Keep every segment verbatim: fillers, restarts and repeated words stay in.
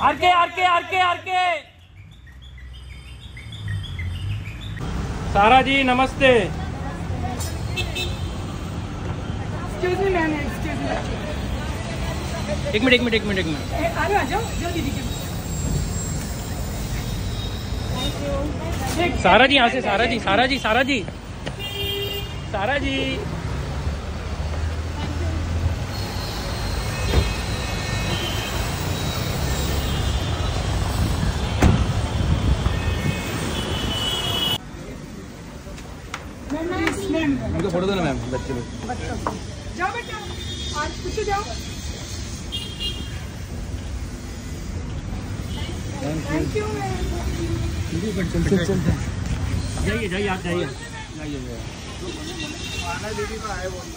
Are के are के are के आर के सारा जी नमस्ते। Excuse me ma'am, excuse me. एक मिनट एक मिनट एक मिनट एक मिनट अरे आ जाओ, जाओ दीदी के। सारा जी यहाँ से, सारा जी सारा जी सारा जी सारा जी उनको फोटो दो ना मैम, बच्चे लोग। जाओ बेटा, आज कुछ जाओ। Thank you ma'am. जाइए जाइए आप जाइए दीदी का है बोलना।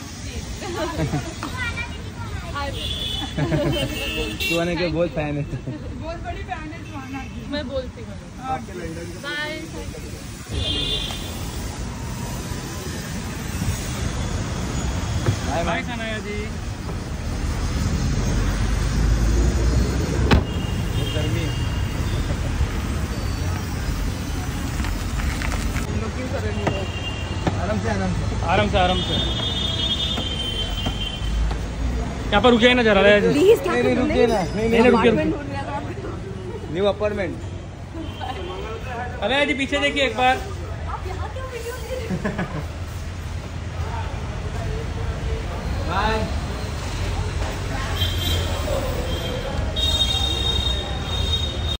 सुहाना के बहुत फैन है। बहुत बड़ी फैन है सुहाना की। मैं बोलती हूँ bye. Bye bye Sanaya ji. गर्मी आराम से आराम से आराम से आराम से यहाँ पर रुके ना जरा जी। प्लीज नहीं नहीं रुकिए ना, नहीं नहीं, नहीं रुकिए, रुकिए। रुकिए। New apartment. अरे जी पीछे देखिए एक बार। बाय।